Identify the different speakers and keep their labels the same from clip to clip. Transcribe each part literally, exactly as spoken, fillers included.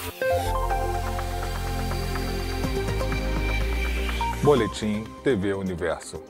Speaker 1: Boletim T V Universo.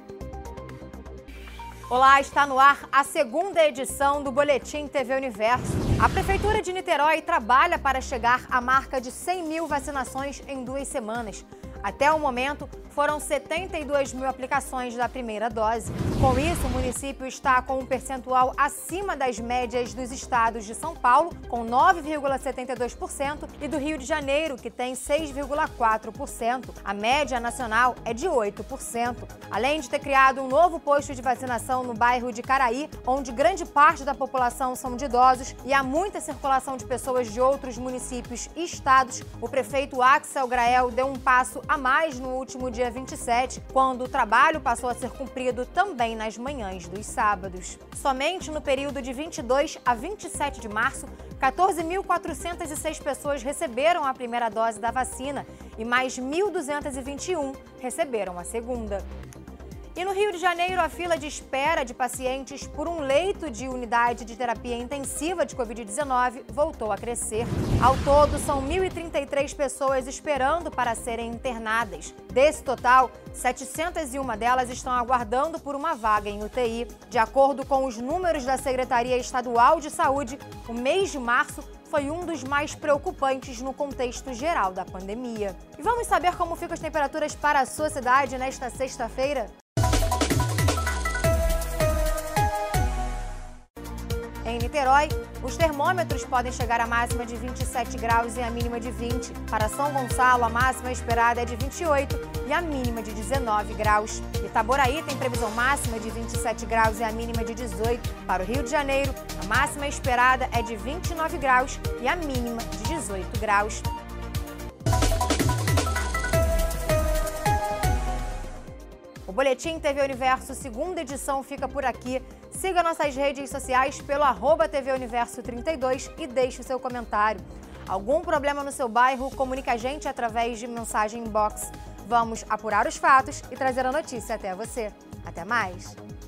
Speaker 2: Olá, está no ar a segunda edição do Boletim T V Universo. A Prefeitura de Niterói trabalha para chegar à marca de cem mil vacinações em duas semanas. Até o momento, foram setenta e duas mil aplicações da primeira dose. Com isso, o município está com um percentual acima das médias dos estados de São Paulo, com nove vírgula setenta e dois por cento, e do Rio de Janeiro, que tem seis vírgula quatro por cento. A média nacional é de oito por cento. Além de ter criado um novo posto de vacinação no bairro de Caraí, onde grande parte da população são de idosos e há muita circulação de pessoas de outros municípios e estados, o prefeito Axel Grael deu um passo a mais no último dia vinte e sete, quando o trabalho passou a ser cumprido também nas manhãs dos sábados. Somente no período de vinte e dois a vinte e sete de março, quatorze mil quatrocentas e seis pessoas receberam a primeira dose da vacina e mais mil duzentas e vinte e um receberam a segunda. E no Rio de Janeiro, a fila de espera de pacientes por um leito de unidade de terapia intensiva de covid dezenove voltou a crescer. Ao todo, são mil e trinta e três pessoas esperando para serem internadas. Desse total, setecentas e uma delas estão aguardando por uma vaga em U T I. De acordo com os números da Secretaria Estadual de Saúde, o mês de março foi um dos mais preocupantes no contexto geral da pandemia. E vamos saber como ficam as temperaturas para a sua cidade nesta sexta-feira? Em Niterói, os termômetros podem chegar à máxima de vinte e sete graus e a mínima de vinte. Para São Gonçalo, a máxima esperada é de vinte e oito e a mínima de dezenove graus. Itaboraí tem previsão máxima de vinte e sete graus e a mínima de dezoito. Para o Rio de Janeiro, a máxima esperada é de vinte e nove graus e a mínima de dezoito graus. O Boletim T V Universo, segunda edição, fica por aqui. Siga nossas redes sociais pelo arroba T V Universo trinta e dois e deixe o seu comentário. Algum problema no seu bairro? Comunique a gente através de mensagem inbox. Vamos apurar os fatos e trazer a notícia até você. Até mais!